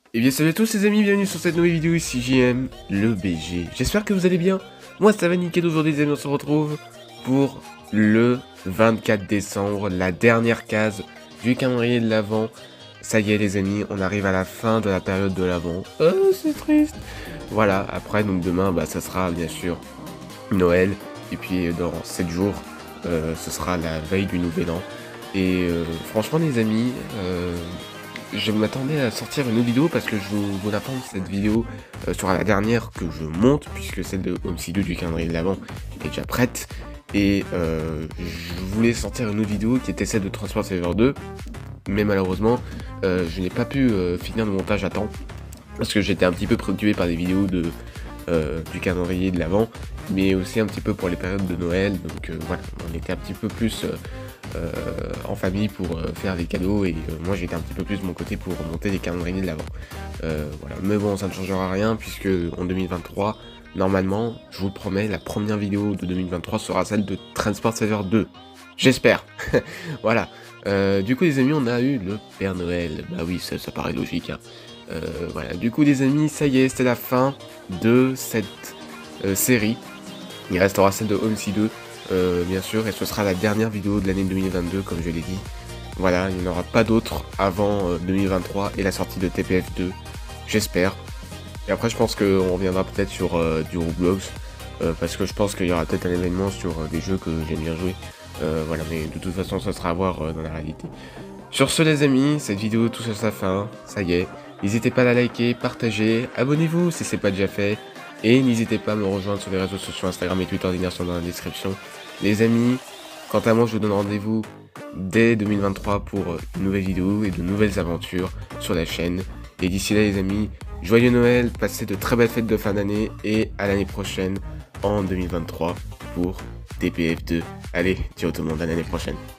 Et bien salut à tous les amis, bienvenue sur cette nouvelle vidéo, ici JM, le BG. J'espère que vous allez bien, moi ça va nickel. Aujourd'hui les amis, on se retrouve pour le 24 décembre, la dernière case du calendrier de l'Avent. Ça y est les amis, on arrive à la fin de la période de l'Avent. Oh c'est triste. Voilà, après donc demain ça sera bien sûr Noël. Et puis dans 7 jours, ce sera la veille du nouvel an. Et franchement les amis, je m'attendais à sortir une autre vidéo parce que je vous attendre cette vidéo sera la dernière que je monte, puisque celle de Homicide du calendrier de l'Avent est déjà prête. Et je voulais sortir une autre vidéo qui était celle de Transport Saver 2, mais malheureusement je n'ai pas pu finir le montage à temps parce que j'étais un petit peu préoccupé par des vidéos du calendrier de l'Avent, mais aussi un petit peu pour les périodes de Noël. Donc voilà, on était un petit peu plus en famille pour faire des cadeaux, et moi j'étais un petit peu plus de mon côté pour monter les calendriers de l'Avent. Voilà, mais bon, ça ne changera rien puisque en 2023, normalement, je vous le promets, la première vidéo de 2023 sera celle de Transport Saver 2. J'espère. Voilà. Du coup les amis, on a eu le Père Noël. Bah oui, ça paraît logique, hein. Voilà, du coup les amis, ça y est, c'est la fin de cette série. Il restera celle de Homicide 2, bien sûr, et ce sera la dernière vidéo de l'année 2022, comme je l'ai dit. Voilà, il n'y en aura pas d'autres avant 2023 et la sortie de TPF 2, j'espère. Et après, je pense qu'on reviendra peut-être sur du Roblox, parce que je pense qu'il y aura peut-être un événement sur des jeux que j'aime bien jouer. Voilà, mais de toute façon, ça sera à voir dans la réalité. Sur ce les amis, cette vidéo touche à sa fin, ça y est. N'hésitez pas à la liker, partager, abonnez-vous si c'est pas déjà fait. Et n'hésitez pas à me rejoindre sur les réseaux sociaux Instagram et Twitter, les liens sont dans la description. Les amis, quant à moi je vous donne rendez-vous dès 2023 pour de nouvelles vidéos et de nouvelles aventures sur la chaîne. Et d'ici là les amis, joyeux Noël, passez de très belles fêtes de fin d'année et à l'année prochaine en 2023 pour TPF2. Allez, ciao tout le monde, à l'année prochaine.